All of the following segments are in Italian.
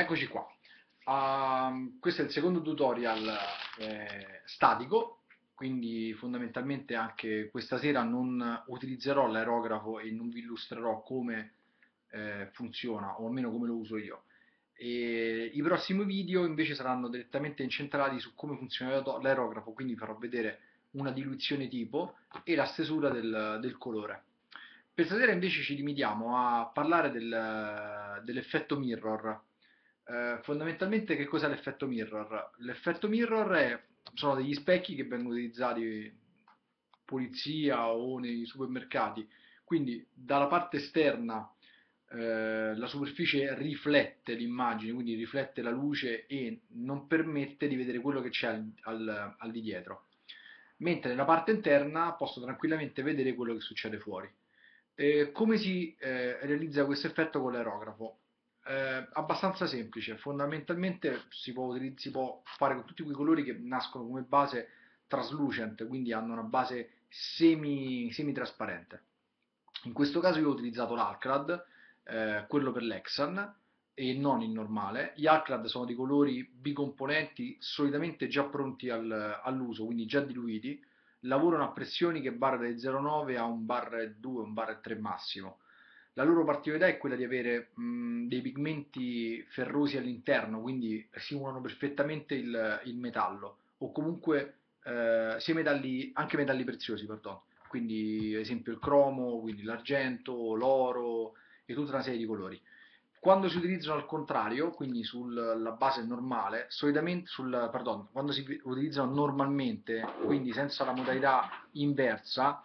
Eccoci qua. Questo è il secondo tutorial statico, quindi fondamentalmente anche questa sera non utilizzerò l'aerografo e non vi illustrerò come funziona, o almeno come lo uso io. E i prossimi video invece saranno direttamente incentrati su come funziona l'aerografo, quindi farò vedere una diluizione tipo e la stesura del colore. Per stasera invece ci limitiamo a parlare dell'effetto mirror. Fondamentalmente che cos'è l'effetto mirror? L'effetto mirror sono degli specchi che vengono utilizzati in polizia o nei supermercati, quindi dalla parte esterna la superficie riflette l'immagine, quindi riflette la luce e non permette di vedere quello che c'è al di dietro, mentre nella parte interna posso tranquillamente vedere quello che succede fuori. Come si realizza questo effetto con l'aerografo? Abbastanza semplice, fondamentalmente si può fare con tutti quei colori che nascono come base translucent, quindi hanno una base semi-trasparente. In questo caso io ho utilizzato l'Alclad, quello per l'Exan e non il normale. Gli Alclad sono di colori bicomponenti solitamente già pronti all'uso, quindi già diluiti, lavorano a pressioni che vanno dai 0,9 a 1 bar 2, 1 bar 3 massimo. La loro particolarità è quella di avere dei pigmenti ferrosi all'interno, quindi simulano perfettamente il metallo, o comunque sia anche metalli preziosi, perdono. Quindi, ad esempio, il cromo, quindi l'argento, l'oro e tutta una serie di colori. Quando si utilizzano al contrario, quindi sulla base normale, solitamente quando si utilizzano normalmente, quindi senza la modalità inversa,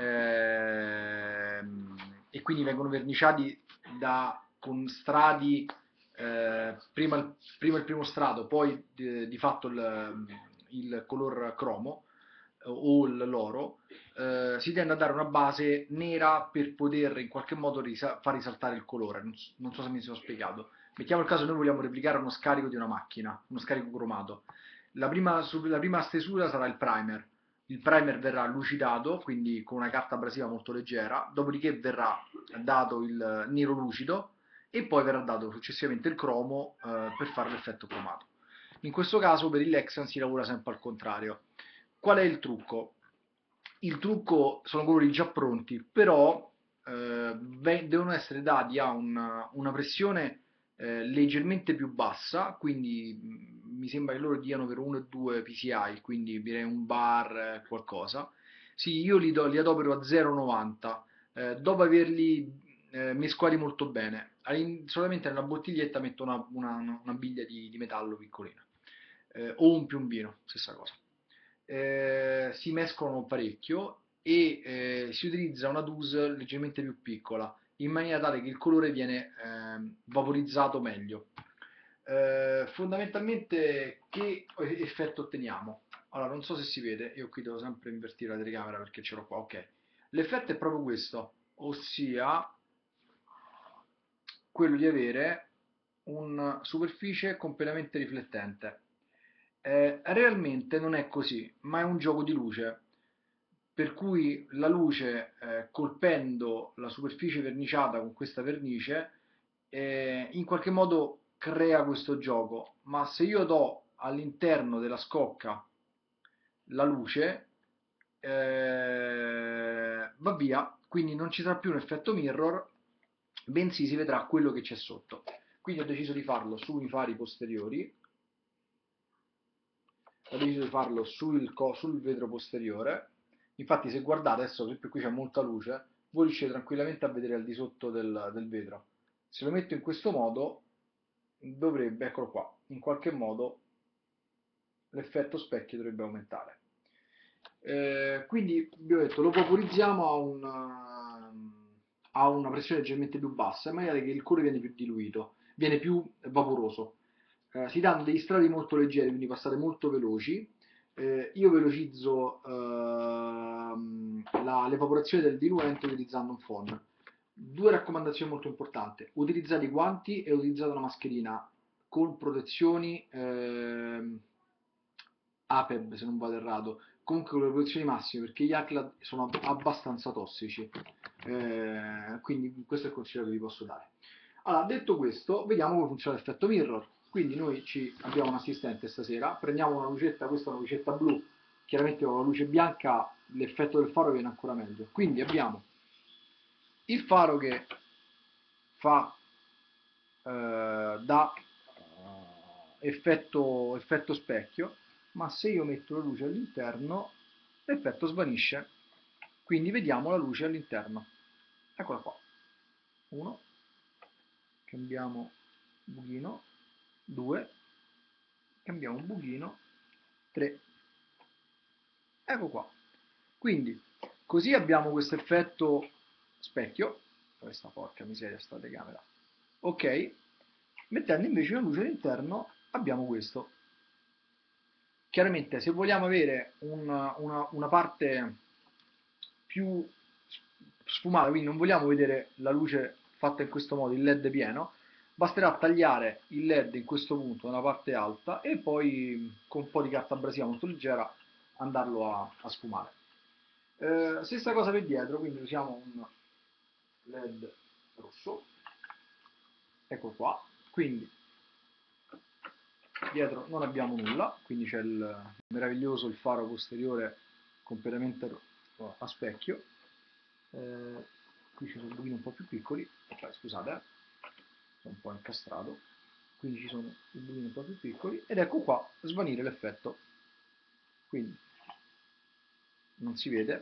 e quindi vengono verniciati con strati, prima il primo strato, poi di fatto il color cromo o l'oro, si tende a dare una base nera per poter in qualche modo far risaltare il colore. Non so se mi sono spiegato. Mettiamo il caso che noi vogliamo replicare uno scarico di una macchina, uno scarico cromato. La prima stesura sarà il primer. Il primer verrà lucidato, quindi con una carta abrasiva molto leggera, dopodiché verrà dato il nero lucido e poi verrà dato successivamente il cromo per fare l'effetto cromato. In questo caso per il Lexan si lavora sempre al contrario. Qual è il trucco? Il trucco sono colori già pronti, però devono essere dati a una pressione leggermente più bassa, quindi mi sembra che loro diano per 1 e 2 PSI, quindi direi un bar qualcosa. Sì, io li adopero a 0,90 dopo averli mescolati molto bene. Solamente nella bottiglietta metto una biglia di metallo piccolina o un piombino, stessa cosa. Si mescolano parecchio e si utilizza una dose leggermente più piccola in maniera tale che il colore viene vaporizzato meglio. Fondamentalmente che effetto otteniamo? Allora, non so se si vede, io qui devo sempre invertire la telecamera perché ce l'ho qua, ok. L'effetto è proprio questo, ossia quello di avere una superficie completamente riflettente. Realmente non è così, ma è un gioco di luce, per cui la luce, colpendo la superficie verniciata con questa vernice, in qualche modo crea questo gioco, ma se io do all'interno della scocca la luce, va via, quindi non ci sarà più un effetto mirror, bensì si vedrà quello che c'è sotto. Quindi ho deciso di farlo sui fari posteriori, ho deciso di farlo sul vetro posteriore. Infatti se guardate adesso, per esempio qui c'è molta luce, voi riuscite tranquillamente a vedere al di sotto del vetro. Se lo metto in questo modo dovrebbe, eccolo qua, in qualche modo l'effetto specchio dovrebbe aumentare. Quindi vi ho detto, lo vaporizziamo a una pressione leggermente più bassa, in maniera che il colore viene più diluito, viene più vaporoso. Si danno degli strati molto leggeri, quindi passate molto veloci. Io velocizzo l'evaporazione del diluente utilizzando un phon. Due raccomandazioni molto importanti: utilizzate i guanti e utilizzate una mascherina con protezioni APEB, se non vado errato, comunque con le protezioni massime, perché gli Aclad sono abbastanza tossici. Quindi questo è il consiglio che vi posso dare. Allora, detto questo, vediamo come funziona l'effetto mirror. Quindi noi abbiamo un assistente stasera, prendiamo una lucetta, questa è una lucetta blu, chiaramente con la luce bianca l'effetto del faro viene ancora meglio. Quindi abbiamo il faro che fa da effetto specchio, ma se io metto la luce all'interno l'effetto svanisce, quindi vediamo la luce all'interno. Eccola qua. 1, cambiamo buchino, 2, cambiamo un buchino, 3. Ecco qua. Quindi, così abbiamo questo effetto specchio. Questa porca miseria sta telecamera. Ok. Mettendo invece una luce all'interno abbiamo questo. Chiaramente se vogliamo avere una parte più sfumata, quindi non vogliamo vedere la luce fatta in questo modo, il LED pieno, basterà tagliare il LED in questo punto nella parte alta e poi con un po' di carta abrasiva molto leggera andarlo a sfumare. Stessa cosa per dietro, quindi usiamo un LED rosso, ecco qua, quindi dietro non abbiamo nulla, quindi c'è il meraviglioso il faro posteriore completamente a specchio. Qui ci sono buchini un po' più piccoli, scusate, sono un po' incastrato, quindi ci sono i buchini un po' più piccoli ed ecco qua svanire l'effetto, quindi non si vede,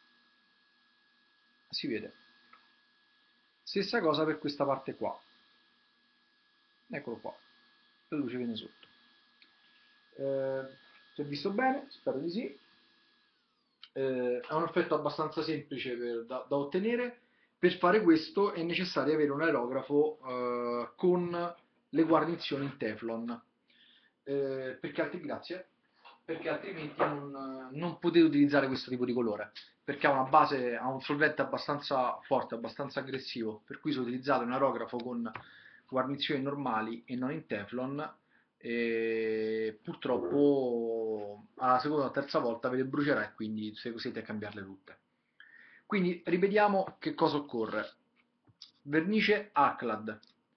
si vede. Stessa cosa per questa parte qua, eccolo qua, la luce viene sotto. Si è visto bene? Spero di sì. È un effetto abbastanza semplice da ottenere. Per fare questo è necessario avere un aerografo con le guarnizioni in Teflon, grazie, perché altrimenti non potete utilizzare questo tipo di colore, perché ha una base, ha un solvente abbastanza forte, abbastanza aggressivo, per cui se utilizzate un aerografo con guarnizioni normali e non in Teflon, e purtroppo alla seconda o terza volta ve le brucerà e quindi siete a cambiarle tutte. Quindi ripetiamo che cosa occorre. Vernice Alclad.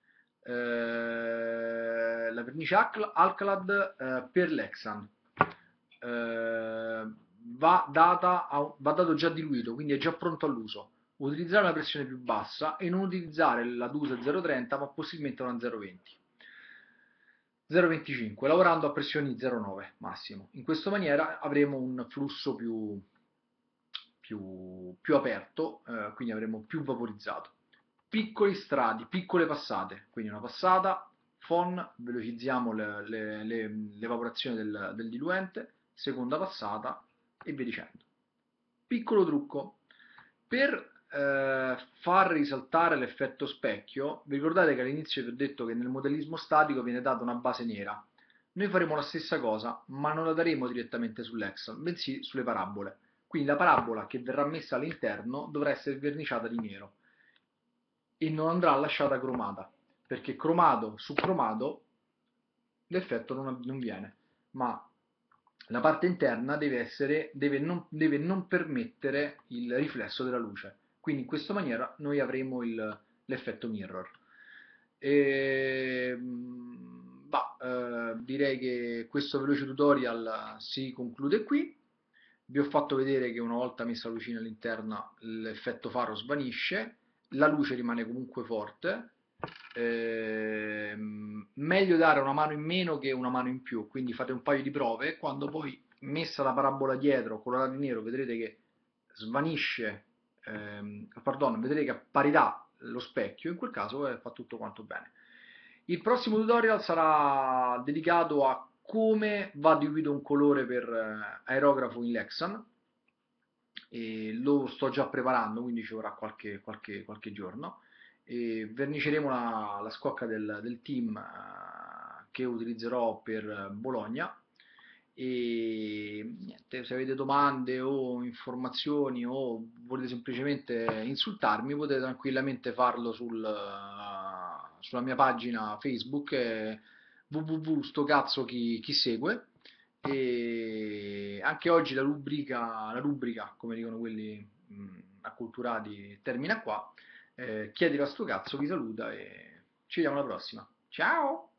La vernice Alclad per l'Exan va dato già diluito, quindi è già pronto all'uso. Utilizzare una pressione più bassa e non utilizzare la Duse 0,30 ma possibilmente una 0,20. 0,25 lavorando a pressioni 0,9 massimo. In questa maniera avremo un flusso più aperto, quindi avremo più vaporizzato. Piccoli strati, piccole passate, quindi una passata, FON, velocizziamo l'evaporazione del diluente, seconda passata e via dicendo. Piccolo trucco, per far risaltare l'effetto specchio, vi ricordate che all'inizio vi ho detto che nel modellismo statico viene data una base nera? Noi faremo la stessa cosa, ma non la daremo direttamente sull'Excel, bensì sulle parabole. Quindi la parabola che verrà messa all'interno dovrà essere verniciata di nero e non andrà lasciata cromata, perché cromato su cromato l'effetto non viene, ma la parte interna deve non permettere il riflesso della luce. Quindi in questa maniera noi avremo l'effetto mirror. Direi che questo veloce tutorial si conclude qui. Vi ho fatto vedere che una volta messa la lucina all'interno l'effetto faro svanisce, la luce rimane comunque forte. Meglio dare una mano in meno che una mano in più, quindi fate un paio di prove. Quando poi messa la parabola dietro, colorata in nero, vedrete che svanisce, vedrete che apparirà lo specchio, in quel caso fa tutto quanto bene. Il prossimo tutorial sarà dedicato a come va diluito un colore per aerografo in Lexan e lo sto già preparando, quindi ci vorrà qualche giorno e verniceremo la scocca del team che utilizzerò per Bologna e niente, se avete domande o informazioni o volete semplicemente insultarmi potete tranquillamente farlo sulla mia pagina Facebook www.stocazzo chi segue e anche oggi la rubrica come dicono quelli acculturati termina qua. Chiedilo a sto cazzo, vi saluta e Ci vediamo alla prossima. Ciao!